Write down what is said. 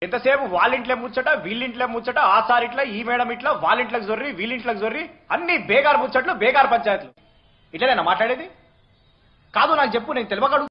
ఎంతసేపు వాళ్ళింట్లో ముచ్చట వీళ్ళింట్లో ముచ్చట ఆ సార్ ఇట్లా ఈ మేడం ఇట్లా వాళ్ళింట్లోకి జొర్రి వీళ్ళింట్లోకి జొర్రి అన్ని బేగారు ముచ్చట్లు బేగారు పంచాయతీలు ఇట్లనేనా మాట్లాడేది? కాదు నాకు చెప్పు, నేను తెలియక